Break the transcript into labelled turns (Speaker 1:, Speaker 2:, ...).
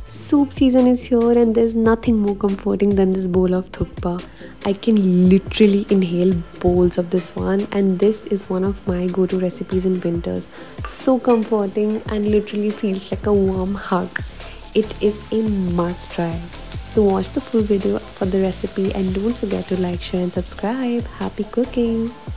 Speaker 1: Soup season is here and there's nothing more comforting than this bowl of thukpa. I can literally inhale bowls of this one, and this is one of my go-to recipes in winters. So comforting and literally feels like a warm hug. It is a must try. So watch the full video for the recipe and don't forget to like, share and subscribe. Happy cooking!